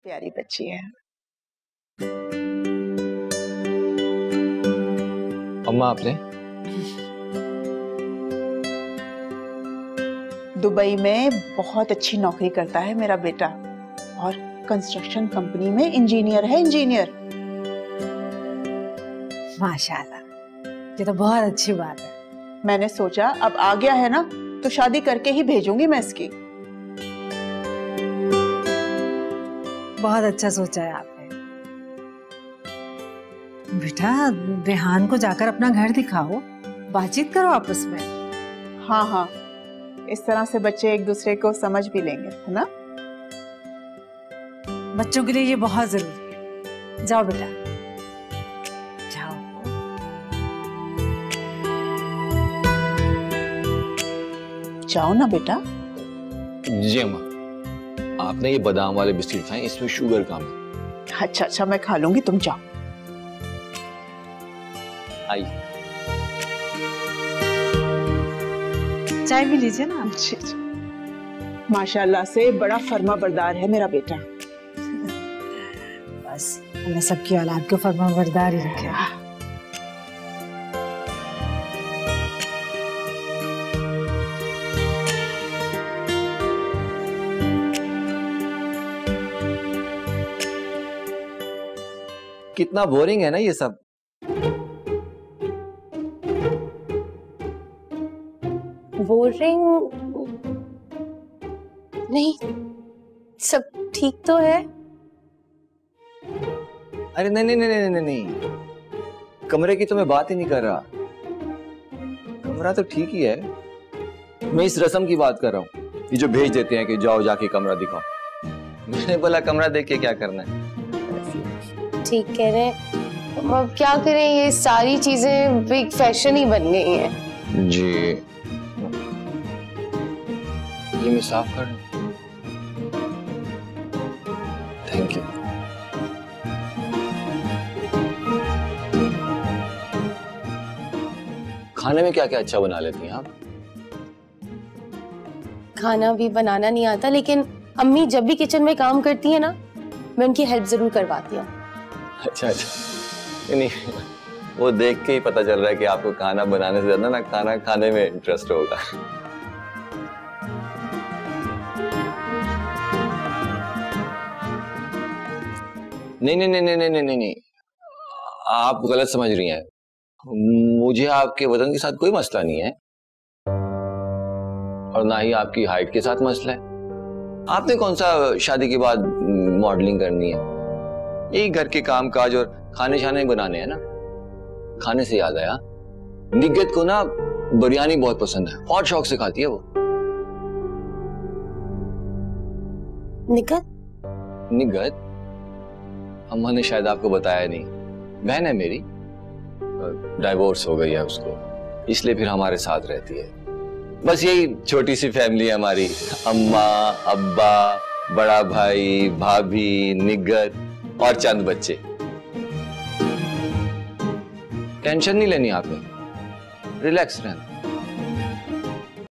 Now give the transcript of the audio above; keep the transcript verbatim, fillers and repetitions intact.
प्यारी बच्ची है। अम्मा आपने दुबई में बहुत अच्छी नौकरी करता है मेरा बेटा और कंस्ट्रक्शन कंपनी में इंजीनियर है, इंजीनियर। माशाल्लाह, ये तो बहुत अच्छी बात है। मैंने सोचा अब आ गया है ना तो शादी करके ही भेजूंगी मैं इसकी। बहुत अच्छा सोचा है आपने। बेटा रेहान को जाकर अपना घर दिखाओ, बातचीत करो आपस में। हाँ हाँ, इस तरह से बच्चे एक दूसरे को समझ भी लेंगे, है ना? बच्चों के लिए ये बहुत जरूरी है। जाओ बेटा, जाओ। जाओ ना बेटा। जी अम्मा, आपने ये बादाम वाले बिस्किट खाए, इसमें शुगर कम है। अच्छा अच्छा, मैं खा लूंगी, तुम जाओ। आई चाय भी लीजिए ना। जी जी, माशाल्लाह से बड़ा फर्मा बरदार है मेरा बेटा। बस अल्लाह सबकी औलाद को फर्मा बरदार ही रखे। कितना बोरिंग है ना ये सब। बोरिंग नहीं, सब ठीक तो है। अरे नहीं नहीं नहीं नहीं नहीं नहीं, कमरे की तो मैं बात ही नहीं कर रहा। कमरा तो ठीक ही है, मैं इस रस्म की बात कर रहा हूँ। ये जो भेज देते हैं कि जाओ जाके कमरा दिखाओ। मैंने बोला कमरा देख के क्या करना है। ठीक कह रहे हैं, अब क्या करें, ये सारी चीजें एक फैशन ही बन गई हैं। जी, ये मैं साफ कर दूं? Thank you. खाने में क्या क्या अच्छा बना लेती हैं आप? खाना भी बनाना नहीं आता, लेकिन अम्मी जब भी किचन में काम करती है ना, मैं उनकी हेल्प जरूर करवाती हूँ। अच्छा अच्छा, नहीं वो देख के ही पता चल रहा है कि आपको खाना बनाने से ज्यादा ना खाना खाने में इंटरेस्ट होगा। नहीं नहीं नहीं नहीं नहीं नहीं नहीं, आप गलत समझ रही हैं। मुझे आपके वजन के साथ कोई मसला नहीं है और ना ही आपकी हाइट के साथ मसला है। आपने कौन सा शादी के बाद मॉडलिंग करनी है? यही घर के काम काज और खाने शाने बनाने हैं ना। खाने से याद आया, निगत को ना बिरयानी बहुत पसंद है, बहुत शौक से खाती है वो। निगत? निगत अम्मा ने शायद आपको बताया नहीं, बहन है मेरी, डाइवोर्स हो गई है उसको, इसलिए फिर हमारे साथ रहती है। बस यही छोटी सी फैमिली है हमारी, अम्मा अब्बा बड़ा भाई भाभी निगत और चंद बच्चे। टेंशन नहीं लेनी आपने, रिलैक्स रहना।